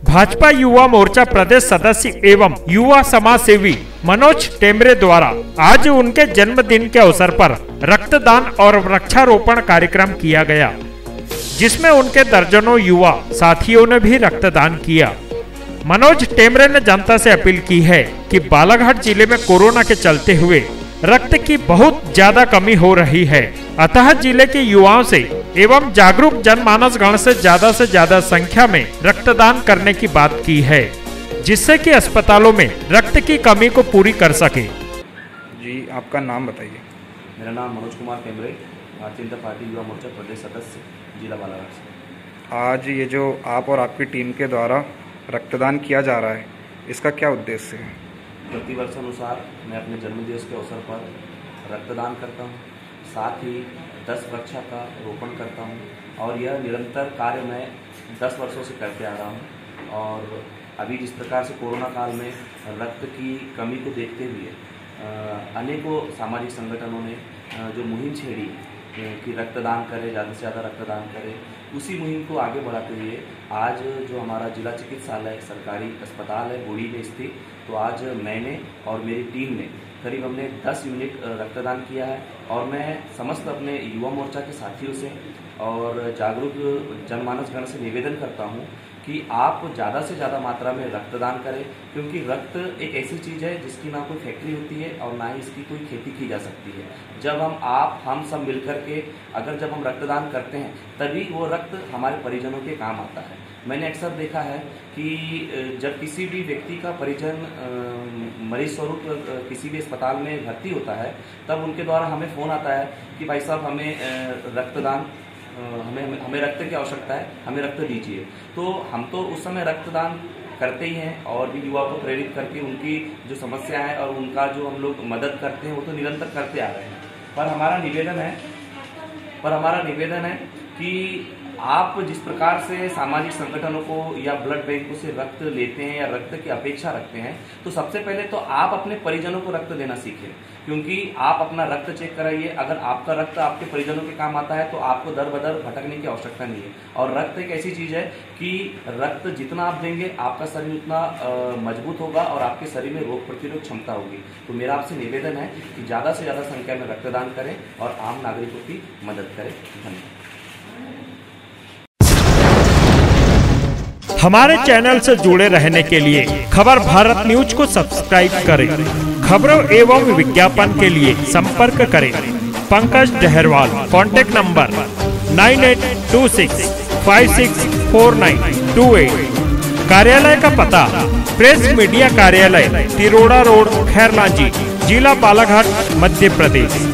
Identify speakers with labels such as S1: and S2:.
S1: भाजपा युवा मोर्चा प्रदेश सदस्य एवं युवा समाज सेवी मनोज टेमरे द्वारा आज उनके जन्मदिन के अवसर पर रक्तदान और वृक्षारोपण कार्यक्रम किया गया, जिसमें उनके दर्जनों युवा साथियों ने भी रक्तदान किया। मनोज टेमरे ने जनता से अपील की है कि बालाघाट जिले में कोरोना के चलते हुए रक्त की बहुत ज्यादा कमी हो रही है, अतः जिले के युवाओं से एवं जागरूक जनमानस गण से ज्यादा संख्या में रक्तदान करने की बात की है, जिससे कि अस्पतालों में रक्त की कमी को पूरी कर सके।
S2: जी, आपका नाम बताइए।
S3: मेरा नाम मनोज कुमार टेमरे, भारतीय जनता पार्टी युवा मोर्चा प्रदेश सदस्य, जिला बालाघाट से।
S2: आज ये जो आप और आपकी टीम के द्वारा रक्तदान किया जा रहा है, इसका क्या उद्देश्य है?
S3: प्रतिवर्ष अनुसार मैं अपने जन्मदिवस के अवसर पर रक्तदान करता हूँ, साथ ही 10 वृक्ष का रोपण करता हूँ और यह निरंतर कार्य मैं 10 वर्षों से करते आ रहा हूँ। और अभी जिस प्रकार से कोरोना काल में रक्त की कमी को देखते हुए अनेकों सामाजिक संगठनों ने जो मुहिम छेड़ी कि रक्तदान करें, ज़्यादा से ज़्यादा रक्तदान करें, उसी मुहिम को आगे बढ़ाते हुए आज जो हमारा जिला चिकित्सालय सरकारी अस्पताल है गुड़ी में स्थित, तो आज मैंने और मेरी टीम ने करीब हमने 10 यूनिट रक्तदान किया है। और मैं समस्त अपने युवा मोर्चा के साथियों से और जागरूक जनमानस गण से निवेदन करता हूं कि आप ज़्यादा से ज़्यादा मात्रा में रक्तदान करें, क्योंकि रक्त एक ऐसी चीज़ है जिसकी ना कोई फैक्ट्री होती है और ना ही इसकी कोई खेती की जा सकती है। जब हम सब मिलकर के अगर जब हम रक्तदान करते हैं तभी वो रक्त हमारे परिजनों के काम आता है। मैंने अक्सर देखा है कि जब किसी भी व्यक्ति का परिजन मरीज स्वरूप किसी भी अस्पताल में भर्ती होता है, तब उनके द्वारा हमें फ़ोन आता है कि भाई साहब हमें रक्तदान हमें रक्त की आवश्यकता है, हमें रक्त दीजिए। तो हम तो उस समय रक्तदान करते ही हैं और भी युवा को प्रेरित करके उनकी जो समस्या है और उनका जो हम लोग मदद करते हैं वो तो निरंतर करते आ रहे हैं। पर हमारा निवेदन है कि आप जिस प्रकार से सामाजिक संगठनों को या ब्लड बैंकों से रक्त लेते हैं या रक्त की अपेक्षा रखते हैं, तो सबसे पहले तो आप अपने परिजनों को रक्त देना सीखें, क्योंकि आप अपना रक्त चेक कराइए। अगर आपका रक्त आपके परिजनों के काम आता है तो आपको दर बदर भटकने की आवश्यकता नहीं है। और रक्त एक ऐसी चीज है कि रक्त जितना आप देंगे आपका शरीर उतना मजबूत होगा और आपके शरीर में रोग प्रतिरोध क्षमता होगी। तो मेरा आपसे निवेदन है कि ज्यादा से ज्यादा संख्या में रक्तदान करें और आम नागरिकों की मदद करें। धन्यवाद।
S1: हमारे चैनल से जुड़े रहने के लिए खबर भारत न्यूज को सब्सक्राइब करें। खबरों एवं विज्ञापन के लिए संपर्क करें पंकज डहरवाल। Contact number 9826564928। कार्यालय का पता प्रेस मीडिया कार्यालय, तिरोड़ा रोड, खैरलांजी, जिला बालाघाट, मध्य प्रदेश।